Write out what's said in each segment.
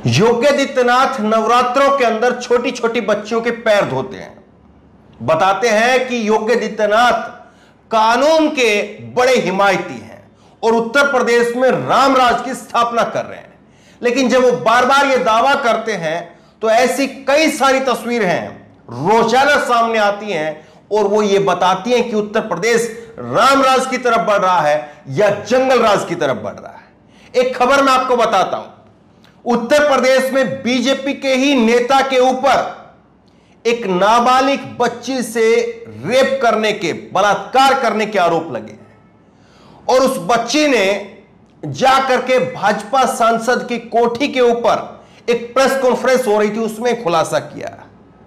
योगी आदित्यनाथ नवरात्रों के अंदर छोटी छोटी बच्चियों के पैर धोते हैं। बताते हैं कि योगी आदित्यनाथ कानून के बड़े हिमायती हैं और उत्तर प्रदेश में राम राज की स्थापना कर रहे हैं। लेकिन जब वो बार बार ये दावा करते हैं तो ऐसी कई सारी तस्वीरें हैं रोजाना सामने आती हैं और वो ये बताती हैं कि उत्तर प्रदेश राम राज की तरफ बढ़ रहा है या जंगल राज की तरफ बढ़ रहा है। एक खबर मैं आपको बताता हूं, उत्तर प्रदेश में बीजेपी के ही नेता के ऊपर एक नाबालिग बच्ची से रेप करने के, बलात्कार करने के आरोप लगे हैं और उस बच्ची ने जाकर के भाजपा सांसद की कोठी के ऊपर एक प्रेस कॉन्फ्रेंस हो रही थी, उसमें खुलासा किया।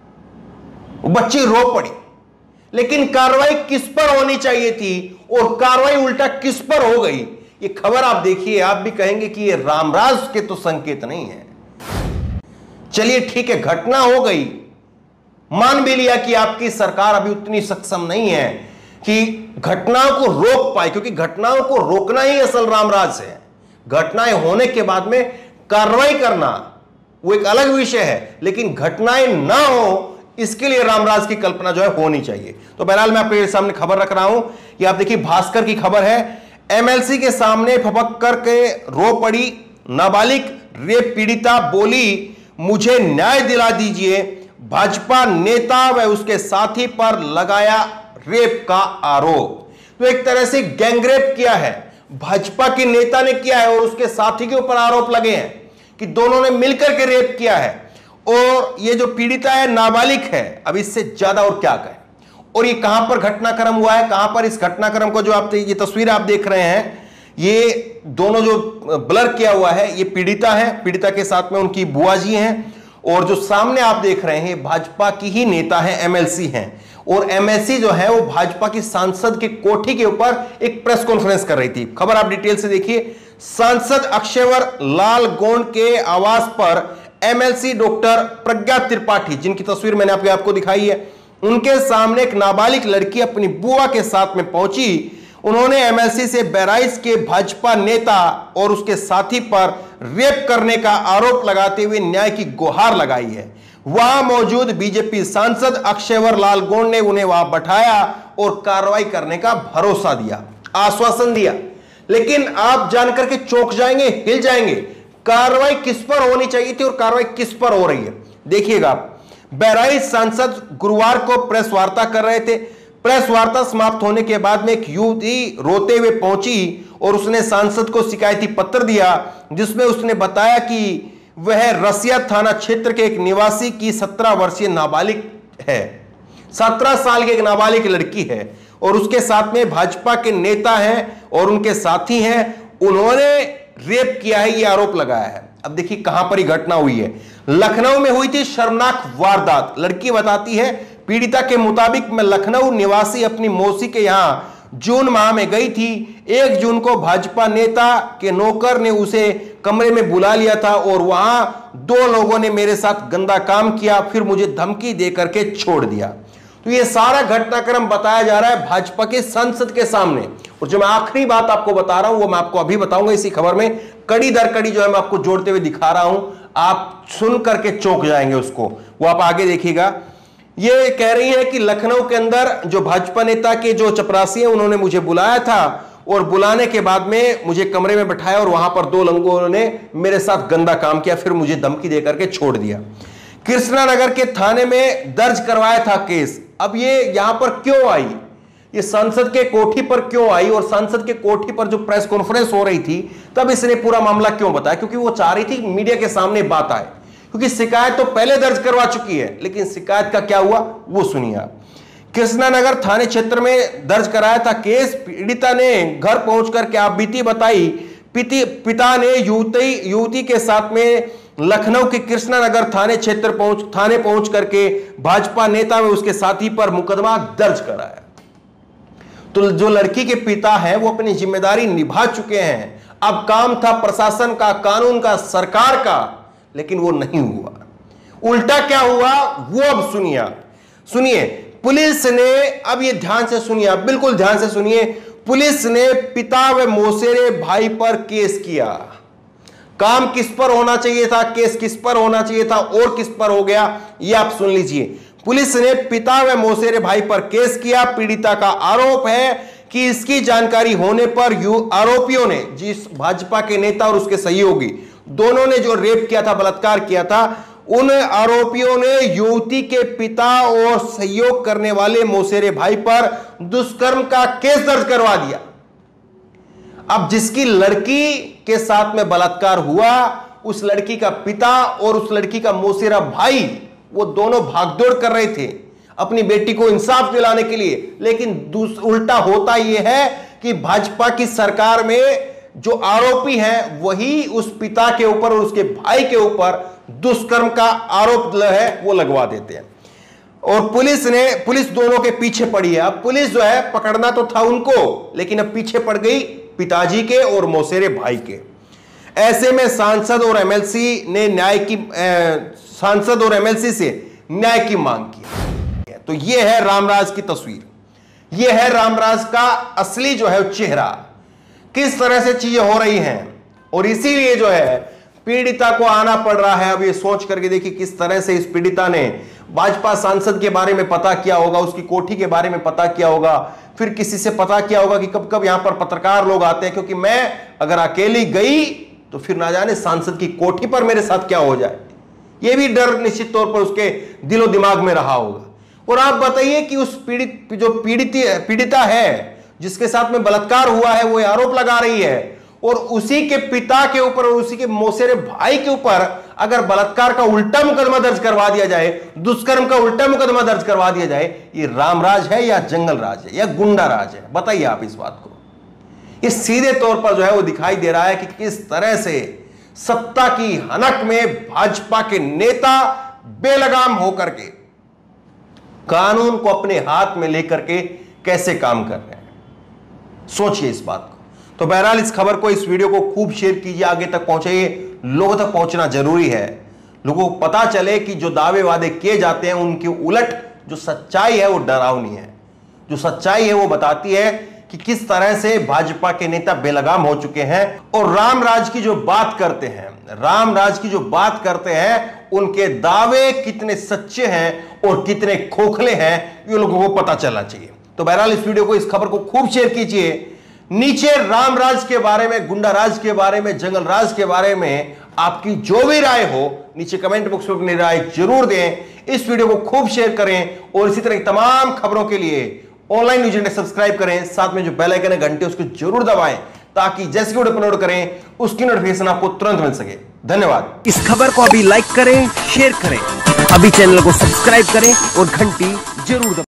वो बच्ची रो पड़ी, लेकिन कार्रवाई किस पर होनी चाहिए थी और कार्रवाई उल्टा किस पर हो गई, ये खबर आप देखिए, आप भी कहेंगे कि ये रामराज के तो संकेत नहीं है। चलिए ठीक है, घटना हो गई, मान भी लिया कि आपकी सरकार अभी उतनी सक्षम नहीं है कि घटनाओं को रोक पाए, क्योंकि घटनाओं को रोकना ही असल रामराज है। घटनाएं होने के बाद में कार्रवाई करना वो एक अलग विषय है, लेकिन घटनाएं ना हो इसके लिए रामराज की कल्पना जो है होनी चाहिए। तो बहरहाल मैं आपके सामने खबर रख रहा हूं, ये आप देखिए भास्कर की खबर है। एमएलसी के सामने फपक करके रो पड़ी नाबालिग रेप पीड़िता, बोली मुझे न्याय दिला दीजिए। भाजपा नेता व उसके साथी पर लगाया रेप का आरोप। तो एक तरह से गैंगरेप किया है, भाजपा के नेता ने किया है और उसके साथी के ऊपर आरोप लगे हैं कि दोनों ने मिलकर के रेप किया है। और ये जो पीड़िता है नाबालिग है, अब इससे ज्यादा और क्या कहें। और ये कहां पर घटनाक्रम हुआ है, कहां पर इस घटनाक्रम को जो आप ये तस्वीर आप देख रहे हैं, ये दोनों जो ब्लर किया हुआ है ये पीड़िता है, पीड़िता के साथ में उनकी बुआ जी हैं और जो सामने आप देख रहे हैं भाजपा की ही नेता है, एमएलसी हैं। और एमएलसी जो है वो भाजपा की सांसद की कोठी के ऊपर एक प्रेस कॉन्फ्रेंस कर रही थी। खबर आप डिटेल से देखिए। सांसद अक्षयवर लाल गोंड के आवास पर एमएलसी डॉक्टर प्रज्ञा त्रिपाठी, जिनकी तस्वीर मैंने आपको दिखाई है, उनके सामने एक नाबालिग लड़की अपनी बुआ के साथ में पहुंची। उन्होंने एमएलसी से बहराइच के भाजपा नेता और उसके साथी पर रेप करने का आरोप लगाते हुए न्याय की गुहार लगाई है। वहां मौजूद बीजेपी सांसद अक्षयवर लाल गोंड ने उन्हें वहां बैठाया और कार्रवाई करने का भरोसा दिया, आश्वासन दिया। लेकिन आप जानकर के चौंक जाएंगे, हिल जाएंगे, कार्रवाई किस पर होनी चाहिए थी और कार्रवाई किस पर हो रही है। देखिएगा, बहराइच सांसद गुरुवार को प्रेस वार्ता कर रहे थे। प्रेस वार्ता समाप्त होने के बाद में एक युवती रोते हुए पहुंची और उसने सांसद को शिकायती पत्र दिया, जिसमें उसने बताया कि वह रसिया थाना क्षेत्र के एक निवासी की 17 वर्षीय नाबालिग है, 17 साल की एक नाबालिग लड़की है और उसके साथ में भाजपा के नेता हैं और उनके साथी हैं, उन्होंने रेप किया है, यह आरोप लगाया है। अब देखिए कहां पर ही घटना हुई है, लखनऊ में हुई थी शर्मनाक वारदात। लड़की बताती है, पीड़िता के मुताबिक मैं लखनऊ निवासी अपनी मौसी के यहां जून माह में गई थी। 1 जून को भाजपा नेता के नौकर ने उसे कमरे में बुला लिया था और वहां 2 लोगों ने मेरे साथ गंदा काम किया, फिर मुझे धमकी दे करके छोड़ दिया। तो ये सारा घटनाक्रम बताया जा रहा है भाजपा के संसद के सामने। और जो मैं आखिरी बात आपको बता रहा हूं वो मैं आपको अभी बताऊंगा इसी खबर में, कड़ी दर कड़ी जो है मैं आपको जोड़ते हुए दिखा रहा हूं, आप सुन करके चौंक जाएंगे उसको, वो आप आगे देखिएगा। ये कह रही है कि लखनऊ के अंदर जो भाजपा नेता के जो चपरासी हैं उन्होंने मुझे बुलाया था और बुलाने के बाद में मुझे कमरे में बैठाया और वहां पर 2 लोगों ने मेरे साथ गंदा काम किया, फिर मुझे धमकी देकर के छोड़ दिया। कृष्णानगर के थाने में दर्ज करवाया था केस। अब ये यहां पर क्यों आई, ये सांसद के कोठी पर क्यों आई और सांसद के कोठी पर जो प्रेस कॉन्फ्रेंस हो रही थी तब इसने पूरा मामला क्यों बताया, क्योंकि वो चाह रही थी मीडिया के सामने बात आए, क्योंकि शिकायत तो पहले दर्ज करवा चुकी है, लेकिन शिकायत का क्या हुआ वो सुनिए आप। कृष्णानगर थाने क्षेत्र में दर्ज कराया था केस। पीड़िता ने घर पहुंच करके आप बीती बताई। पिता ने युवती के साथ में लखनऊ के कृष्णानगर थाने पहुंच करके भाजपा नेता व उसके साथी पर मुकदमा दर्ज कराया। तो जो लड़की के पिता हैं वो अपनी जिम्मेदारी निभा चुके हैं। अब काम था प्रशासन का, कानून का, सरकार का, लेकिन वो नहीं हुआ। उल्टा क्या हुआ वो अब सुनिए। पुलिस ने, अब ये ध्यान से सुनिए, बिल्कुल ध्यान से सुनिए, पुलिस ने पिता व मौसेरे भाई पर केस किया। काम किस पर होना चाहिए था, केस किस पर होना चाहिए था और किस पर हो गया, यह आप सुन लीजिए। पुलिस ने पिता व मौसेरे भाई पर केस किया। पीड़िता का आरोप है कि इसकी जानकारी होने पर आरोपियों ने, जिस भाजपा के नेता और उसके सहयोगी दोनों ने जो रेप किया था, बलात्कार किया था, उन आरोपियों ने युवती के पिता और सहयोग करने वाले मौसेरे भाई पर दुष्कर्म का केस दर्ज करवा दिया। अब जिसकी लड़की के साथ में बलात्कार हुआ, उस लड़की का पिता और उस लड़की का मौसेरा भाई, वो दोनों भागदौड़ कर रहे थे अपनी बेटी को इंसाफ दिलाने के लिए। लेकिन उल्टा होता यह है कि भाजपा की सरकार में जो आरोपी हैं वही उस पिता के ऊपर और उसके भाई के ऊपर दुष्कर्म का आरोप है वो लगवा देते हैं। और पुलिस दोनों के पीछे पड़ी है। अब पुलिस जो है, पकड़ना तो था उनको, लेकिन अब पीछे पड़ गई पिताजी के और मौसेरे भाई के। ऐसे में सांसद और एमएलसी से न्याय की मांग की। तो यह है रामराज की तस्वीर, यह है रामराज का असली जो है चेहरा, किस तरह से चीजें हो रही हैं। और इसीलिए जो है पीड़िता को आना पड़ रहा है। अब ये सोच करके देखिए किस तरह से इस पीड़िता ने भाजपा सांसद के बारे में पता किया होगा, उसकी कोठी के बारे में पता किया होगा, फिर किसी से पता किया होगा कि कब कब यहां पर पत्रकार लोग आते हैं, क्योंकि मैं अगर अकेली गई तो फिर ना जाने सांसद की कोठी पर मेरे साथ क्या हो जाए। यह भी डर निश्चित तौर पर उसके दिलो दिमाग में रहा होगा। और आप बताइए कि उस पीड़िता है जिसके साथ में बलात्कार हुआ है, वो आरोप लगा रही है, और उसी के पिता के ऊपर और उसी के मौसेरे भाई के ऊपर अगर बलात्कार का उल्टा मुकदमा दर्ज करवा दिया जाए, दुष्कर्म का उल्टा मुकदमा दर्ज करवा दिया जाए, ये रामराज है या जंगल राज है या गुंडा राज है? बताइए आप इस बात को। ये सीधे तौर पर जो है वो दिखाई दे रहा है कि किस तरह से सत्ता की हनक में भाजपा के नेता बेलगाम होकर के कानून को अपने हाथ में लेकर के कैसे काम कर रहे हैं। सोचिए इस बात को। तो बहरहाल इस खबर को, इस वीडियो को खूब शेयर कीजिए, आगे तक पहुंचाइए। लोगों तक पहुंचना जरूरी है, लोगों को पता चले कि जो दावे वादे किए जाते हैं उनके उलट जो सच्चाई है वो डरावनी है। जो सच्चाई है वो बताती है कि किस तरह से भाजपा के नेता बेलगाम हो चुके हैं। और रामराज की जो बात करते हैं, उनके दावे कितने सच्चे हैं और कितने खोखले हैं, ये लोगों को पता चलना चाहिए। तो बहरहाल इस वीडियो को, इस खबर को खूब शेयर कीजिए। नीचे रामराज के बारे में, गुंडा राज के बारे में, जंगल राज के बारे में आपकी जो भी राय हो, नीचे कमेंट बॉक्स में अपनी राय जरूर दें। इस वीडियो को खूब शेयर करें और इसी तरह की तमाम खबरों के लिए ऑनलाइन न्यूज इंडिया सब्सक्राइब करें। साथ में जो बेल आइकन है, घंटे, उसको जरूर दबाएं ताकि जैसे वीडियो अपलोड करें उसकी नोटिफिकेशन आपको तुरंत मिल सके। धन्यवाद। इस खबर को अभी लाइक करें, शेयर करें, अभी चैनल को सब्सक्राइब करें और घंटी जरूर दबाएं।